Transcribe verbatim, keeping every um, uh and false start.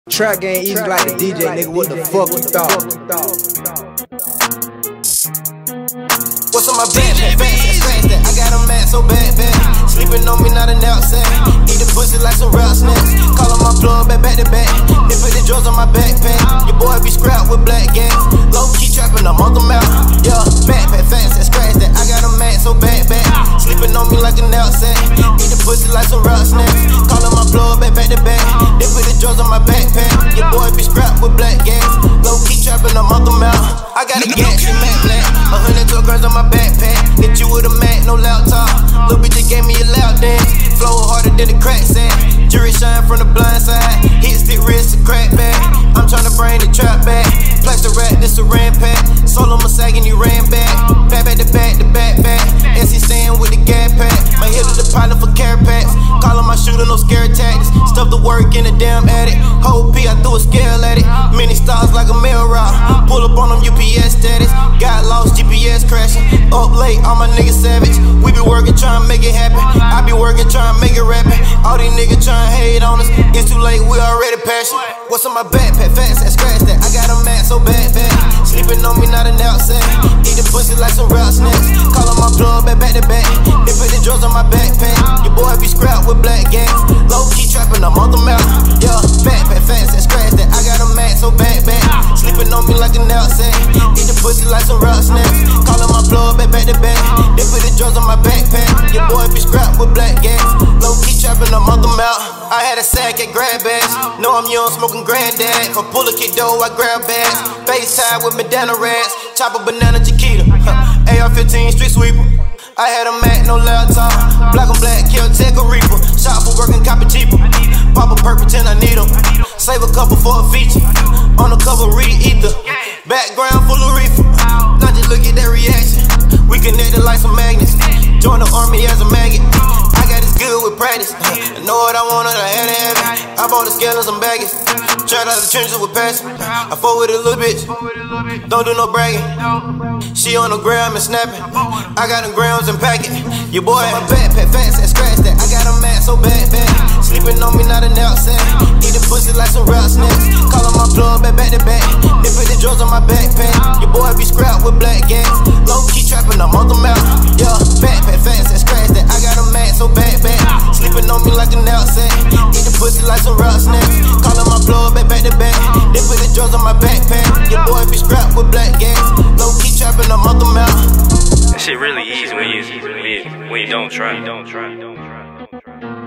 Trap game easy like the D J, nigga, what the fuck you thought? What's on my backpack? Fast and scratch that. I got a mad so bad, bad. Sleeping on me, not an outside. Eat the pussy like some rap snacks. Callin' my plug back, back to back. They put the drugs on my backpack. Your boy be scrapped with black gangs. Low key trapping, I'm on them out. Yeah, backpack, fast and scratch that. I got a mad so bad, bad. Sleeping on me like an outside. Eat the pussy like some rap snacks. Callin' my plug back, back to back. They put the drugs on my backpack. Your boy be scrapped with black gangs. Low key trapping, I'm on them out. I got a gangsta Mac black. A hundred twelve grams on my backpack. Hit you with a Mac, no laptop. Lil' bitch just gave me a loud dance. Flow harder than the crack sack. Jury shine from the blind side. Hit stick wrist, a crack back. I'm tryna bring the trap back. Plastic rap, this a ram pack. Solo my sagging, he ran back. Back back to back, the back back. S C staying with the gas pack. My hit is the pilot for care packs. Callin' my shooter, no scare tactics. Stuff the work in the damn attic. Whole P, I threw a scale at it. Many stars like a mail route. Pull up on them U P S status. Got lost, G P S crashing. Up late, all my niggas savage. We be working, trying to make it happen. I be working, trying to make it rapping. All these niggas trying to hate on us. It's too late, we already passion. What's on my backpack? Fast and scratch that. I got a mad so bad, bad. Sleeping on me, not an outside. Eat the pussy like some rap snacks. Callin' my plug back, back to back. They put the drugs on my backpack. Your boy be scrapped with black gangs. Low key trapping, I'm on them out. Yeah, backpack, fast and scratch that. I got a mad so bad, bad. Sleeping on me like an outside. Eat the pussy like some rap snacks. Callin' my plug back, back to back. They put the drugs on my backpack. Your boy be scrapped with black gangs. Low key trapping, I'm on them out. I had a sack at grab bags. Know I'm young, smoking granddad. For pull a kid dough, I grab bags. Face tied with Medina rats. Chop a banana Chiquita. A R fifteen street sweeper. I had a Mac, no laptop. Black on black, kill, take a reaper. Shot for working, copy cheaper. Pop a perk, pretend I need them. Save a couple for a feature. On the cover, read ether. Background full of reefer. Now just look at that reaction. We connected like some magnets. Join the army as a maggot. I got this good with practice. I know what I want, I had to have it. I bought the scale and some baggage. Tried out the trenches with passion. I fought with a little bitch. Don't do no bragging. She on the gram and snapping. I got them grams and packet. Your boy on my backpack, fast and scratch that. I got a mad so bad, bad. Sleeping on me, not an outside. Eat the pussy like some rap snacks. Callin' my plug back, back to back. They put the drugs on my backpack. Your boy be scrapped with black gangs. Low key trapping, I'm on them out. Yeah, backpack, fast and scratch that. I got a mad so bad, bad. Sleeping on me like an outside. Eat the pussy like some rap snacks. Callin' my plug back, back to back. They put the drugs on my backpack. Your boy be scrapped with black gangs. Low key trapping, I'm on them out. That shit really easy when you, when you, when you don't try. Don't try. Don't try. Don't try.